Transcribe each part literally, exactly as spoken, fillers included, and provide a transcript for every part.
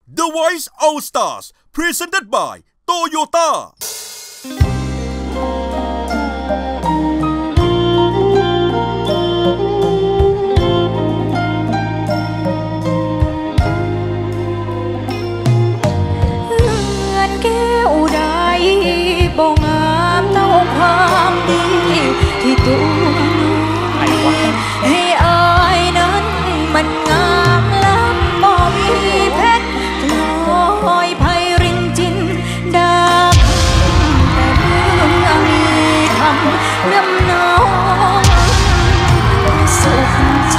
The Voice All Stars Presented by Toyota บ่งามเท่าความดีที่ตัวน้อยให้อายนั้นมันงามล้ำบ่มีเพชรลอยไพรินจินดาแต่เมื่อมีคำนำน้องสุขใจ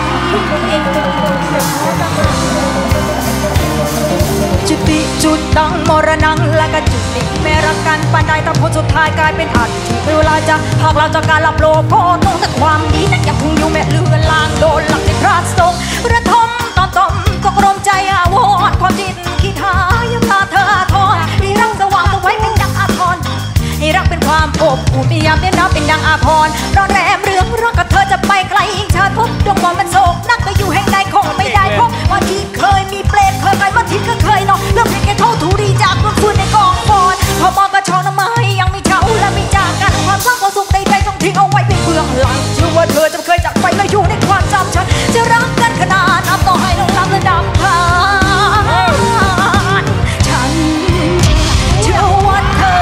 จุติจุดดังมรณังและก็จุติแม้รักกันปานใดแต่ผลสุดท้ายกลายเป็นอัตถิเวลาจะหากเราจะการรับโลภก็ต้องแต่ความดีแต่ยังคงอยู่แม่เลือนลางโดนหลักในพระทรงระทมตอนต้มก็กรมใจอาวรความจิตคิดหายังพาเธอทอดให้รักสว่างเอาไว้เป็นดังอาภรณ์ให้รักเป็นความอบอุ่นยามเย็นน้ำเป็นดังอาภรณ์ร้อนแรมเรื่องรักกับเธอจะไปไกลยิ่งชาติพบดวงมองมันโศกนักไปอยู่แห่งใดคงไม่ได้พบวันที่เคยมีเปรตเคยไปวันที่ก็เคยนอนเรื่องเพียงแค่โทษถูดีจากดวงคืนในกองฟอนพอมองกระชอนน้ำไม้ยังมีเจ้าและมีจากกันความรักความสุขใดๆต้องทิ้งเอาไว้เป็นเบื้องหลังเชื่อว่าเธอจะเคยจากไปและอยู่ในความจำฉันจะรักกันขนาดนับต่อให้ลงลำและดับผ่านฉันเชื่อว่าเธอ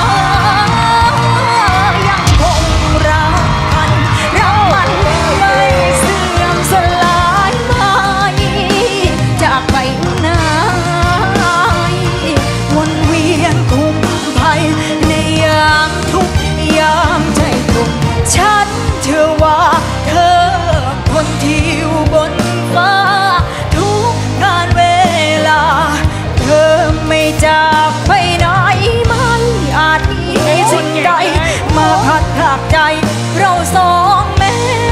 ยังคงรักกันรักมันไม่เสื่อมสลายไม่จากไปไหนวนเวียนคุ้มภัยในยามทุกยามใจตกฉันเชื่อว่าเธอคนที่อยู่บนฟ้าทุกงานเวลาเธอไม่จากไปไหนไม่อาจมีสิ่งใดมาพัดพรากใจเราสองแม้